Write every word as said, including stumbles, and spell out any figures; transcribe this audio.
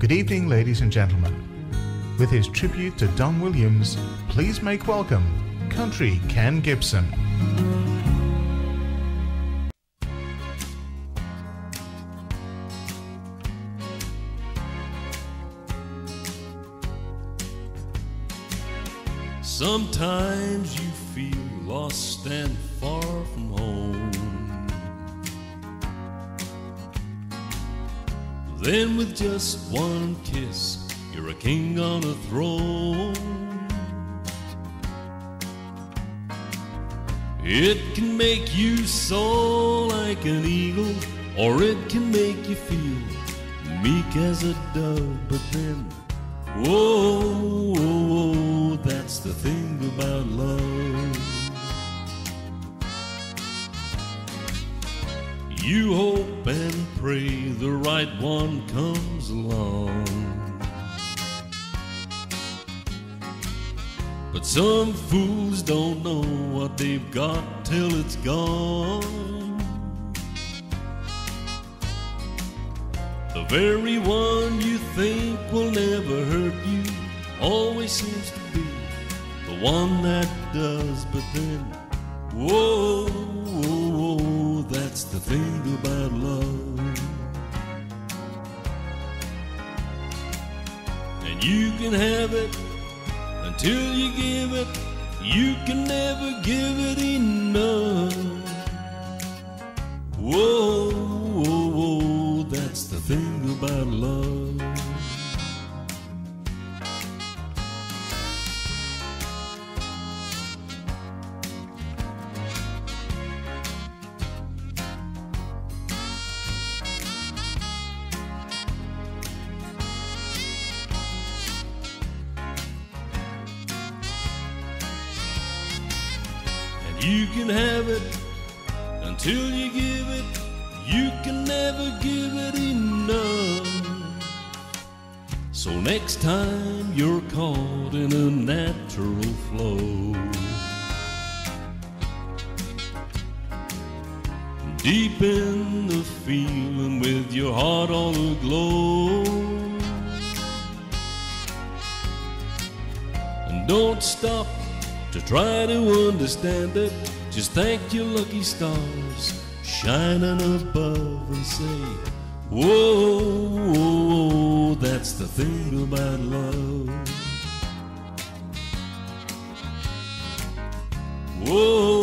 Good evening, ladies and gentlemen. With his tribute to Don Williams, please make welcome Country Ken Gibson. Sometimes you feel lost and far from home. Then with just one kiss, you're a king on a throne. It can make you soar like an eagle, or it can make you feel meek as a dove. But then, whoa, whoa, whoa, that's the thing about love. You hope and pray the right one comes along, but some fools don't know what they've got till it's gone. The very one you think will never hurt you always seems to be the one that does. But then, whoa, whoa, whoa, that's the thing about love. And you can have it until you give it. You can never give it enough. Whoa, whoa, whoa, that's the thing about love. You can have it until you give it. You can never give it enough. So next time you're caught in a natural flow, deep in the feeling with your heart all aglow, and don't stop to try to understand it. Just thank your lucky stars shining above and say, whoa, whoa, whoa, that's the thing about love. Whoa,